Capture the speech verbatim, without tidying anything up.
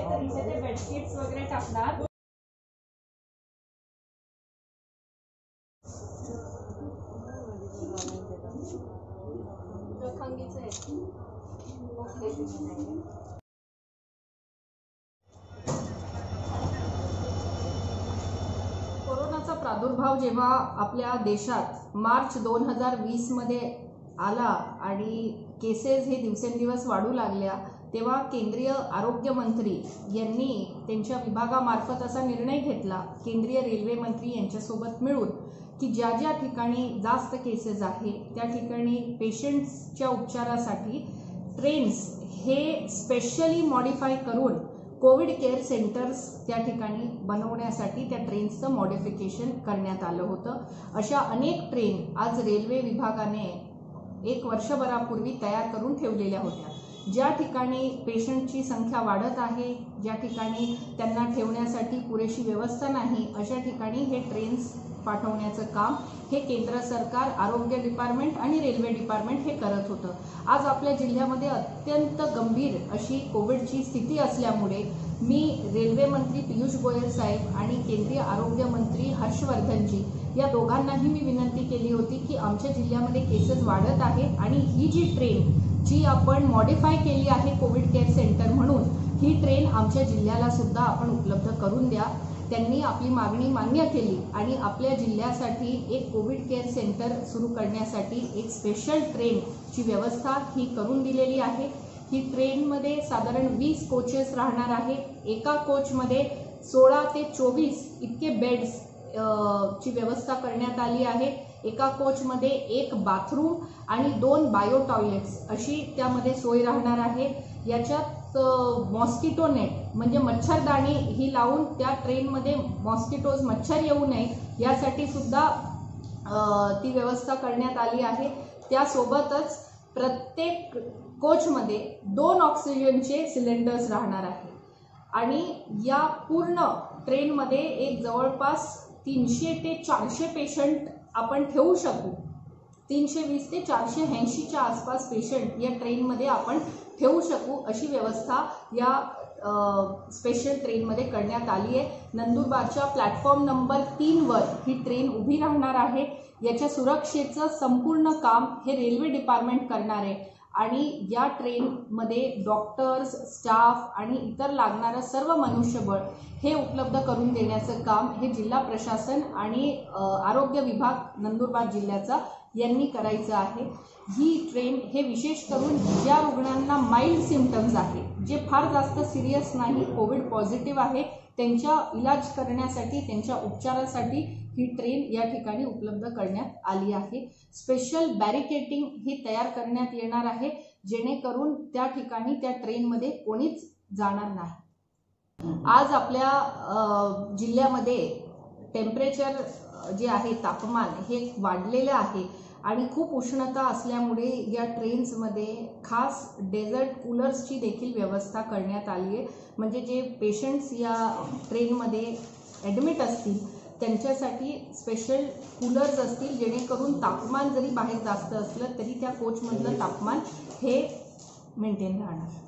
तर इथे ते बेडशीट्स वगैरे टाकणार. कोरोनाचा प्रादुर्भाव जेव्हा आपल्या देशात मार्च दोन हजार वीस मध्ये आला आणि केसेस हे दिवसेंदिवस वाढू लागल्या, तेव्हा केंद्रीय आरोग्य मंत्री यांनी त्यांच्या विभागामार्फत असा निर्णय घेतला केंद्रीय रेल्वे मंत्री यांच्यासोबत मिळून की ज्या ज्या ठिकाणी जास्त केसेस आहे त्या ठिकाणी पेशंट्सच्या उपचारासाठी ट्रेन्स हे स्पेशली मॉडिफाय करून कोविड केअर सेंटर्स त्या ठिकाणी बनवण्यासाठी त्या ट्रेन्सचं मॉडिफिकेशन करण्यात आलं होतं. अशा अनेक ट्रेन आज रेल्वे विभागाने एक वर्षभरापूर्वी तयार करून ठेवलेल्या होत्या. ज्या ठिकाणी पेशंटची संख्या वाढत आहे, ज्या ठिकाणी त्यांना ठेवण्यासाठी पुरेशी व्यवस्था नाही, अशा ठिकाणी हे ट्रेन्स पाठवण्याचं काम हे केंद्र सरकार, आरोग्य डिपार्टमेंट आणि रेल्वे डिपार्टमेंट हे करत होतं. आज आपल्या जिल्ह्यामध्ये अत्यंत गंभीर अशी कोविडची स्थिती असल्यामुळे मी रेल्वे मंत्री पियुष गोयल साहेब आणि केंद्रीय आरोग्य मंत्री हर्षवर्धनजी या दोघांनाही मी विनंती केली होती की आमच्या जिल्ह्यामध्ये केसेस वाढत आहे आणि ही जी ट्रेन जी आपण मॉडिफाय केली आहे कोविड केअर सेंटर म्हणून, ही ट्रेन आमच्या जिल्ह्याला सुद्धा आपण उपलब्ध करून द्या. त्यांनी आपली मागणी मान्य केली आणि आपल्या जिल्ह्यासाठी एक कोविड केअर सेंटर सुरू करण्यासाठी एक स्पेशल ट्रेनची व्यवस्था ही करून दिलेली आहे. ही ट्रेनमध्ये साधारण वीस कोचेस राहणार आहे. एका कोचमध्ये सोळा ते चोवीस इतके बेड्स ची व्यवस्था करण्यात आली आहे. एका कोचमध्ये एक बाथरूम आणि दोन बायो टॉयलेट्स अशी त्यामध्ये सोय राहणार आहे. याच्यात मॉस्किटो नेट म्हणजे मच्छरदाणी ही लावून त्या ट्रेनमध्ये मॉस्किटोज मच्छर येऊ नये यासाठी सुद्धा ती व्यवस्था करण्यात आली आहे. त्यासोबतच प्रत्येक कोचमध्ये दोन ऑक्सिजनचे सिलेंडर्स राहणार आहे आणि या पूर्ण ट्रेनमध्ये एक जवळपास तीनशे ते चारशे पेशंट आपण ठेवू शकू. तीनशे वीस ते चारशे ऐंशीच्या आसपास पेशंट या ट्रेनमध्ये आपण ठेवू शकू अशी व्यवस्था या स्पेशल ट्रेनमध्ये करण्यात आली आहे. नंदुरबारच्या प्लॅटफॉर्म नंबर तीनवर ही ट्रेन उभी राहणार आहे. याच्या सुरक्षेचं संपूर्ण काम हे रेल्वे डिपार्टमेंट करणार आहे आणि या ट्रेनमध्ये डॉक्टर्स, स्टाफ आणि इतर लागणारं सर्व मनुष्यबळ हे उपलब्ध करून देण्याचं काम हे जिल्हा प्रशासन आणि आरोग्य विभाग नंदुरबार जिल्ह्याचा यांनी करायचं आहे. ही ट्रेन हे विशेष करून ज्या रुग्णांना माइल्ड सिम्पटम्स आहे, जे फार जास्त सिरियस नाही, कोविड पॉझिटिव्ह आहे, त्यांच्या इलाज करण्यासाठी, त्यांच्या उपचारासाठी ही ट्रेन या ठिकाणी उपलब्ध करण्यात आली आहे. स्पेशल बॅरिकेटिंग ही तयार करण्यात येणार आहे जेणेकरून त्या ठिकाणी त्या ट्रेनमध्ये कोणीच जाणार नाही. आज आपल्या जिल्ह्यामध्ये टेम्परेचर जे आहे, तापमान हे वाढलेलं आहे आणि खूप उष्णता असल्यामुळे या ट्रेन्समध्ये खास डेझर्ट कूलर्सची देखील व्यवस्था करण्यात आली आहे. म्हणजे जे पेशंट्स या ट्रेनमध्ये ॲडमिट असतील त्यांच्यासाठी स्पेशल कूलर्स असतील जेणेकरून तापमान जरी बाहेर जास्त असलं तरी त्या कोचमधलं तापमान हे मेंटेन राहणार.